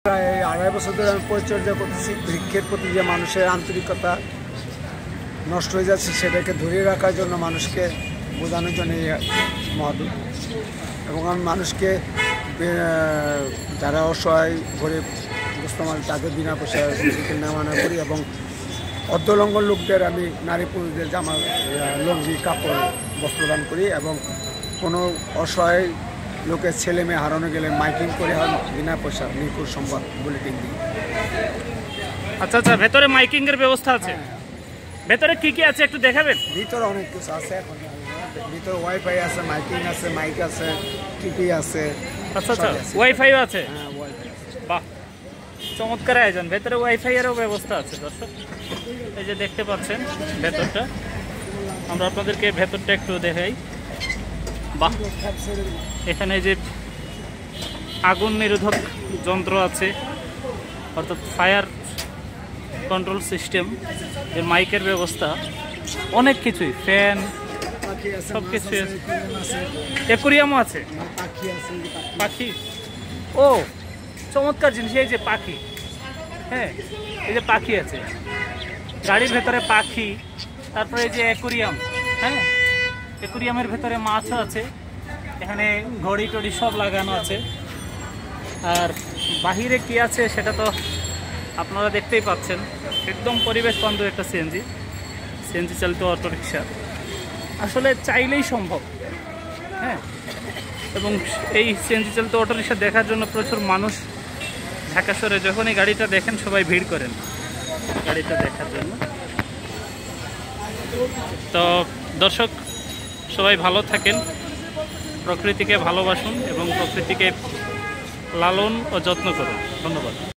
প্রায় 2.5 বছর ধরে আমি পরিচর্যা করতেছি। বৃক্ষের প্রতি যে মানুষের আন্তরিকতা নষ্ট হয়ে যাচ্ছে সেটাকে ধরে রাখার জন্য, মানুষকে বোঝানোর জন্য এই মহোদয়। এবং আমি মানুষকে যারা অসহায় গরিব মুসলমান তাদের বিনা পয়সায় নামানা করি এবং অর্ধলঙ্ঘন লোকদের আমি নারী পুরুষদের জামা লুঙ্গি কাপড় বস্ত্রদান করি এবং কোনো অসহায় লোকের ছেলে মেয়ে হারানো গেলে মাইকিং করে বিনা পয়সা নিখোঁজ সংবাদ বুলেটিন দিই। আচ্ছা আচ্ছা, ভেতরে মাইকিং এর ব্যবস্থা আছে? ভেতরে কি কি আছে একটু দেখাবেন? ভিতরে অনেক কিছু আছে, এখন ভিতরে ওয়াইফাই আছে, মাইকিং আছে, মাইক আছে, টিভি আছে। আচ্ছা আচ্ছা, ওয়াইফাইও আছে? হ্যাঁ, ওয়াইফাই আছে। বাহ, চমৎকার আয়োজন। ভেতরে ওয়াইফাই এরও ব্যবস্থা আছে। দর্শক এই যে দেখতে পাচ্ছেন ভেতরটা, আমরা আপনাদেরকে ভেতরটা একটু দেখাই। বাহ, এখানে যে আগুন নিরোধক যন্ত্র আছে, অর্থাৎ ফায়ার কন্ট্রোল সিস্টেম, এর মাইকের ব্যবস্থা, অনেক কিছুই, ফ্যান, সব কিছু। অ্যাকোয়ারিয়ামও আছে, পাখি। ও চমৎকার জিনিস, এই যে পাখি। হ্যাঁ, এই যে পাখি আছে গাড়ির ভেতরে, পাখি। তারপরে এই যে অ্যাকোয়ারিয়াম, হ্যাঁ, অ্যাকোয়ারিয়ামের ভেতরে মাছও আছে। এখানে ঘড়ি টড়ি সব লাগানো আছে। আর বাহিরে কি আছে সেটা তো আপনারা দেখতেই পাচ্ছেন। একদম পরিবেশ বান্ধব একটা সিএনজি চালিত অটোরিকশা। আসলে চাইলেই সম্ভব। হ্যাঁ, এবং এই সিএনজি চালিত অটোরিকশা দেখার জন্য প্রচুর মানুষ ঢাকা শহরে যখনই গাড়িটা দেখেন সবাই ভিড় করেন গাড়িটা দেখার জন্য। তো দর্শক সবাই ভালো থাকেন, প্রকৃতিকে ভালোবাসুন এবং প্রকৃতিকে লালন ও যত্ন করুন। ধন্যবাদ।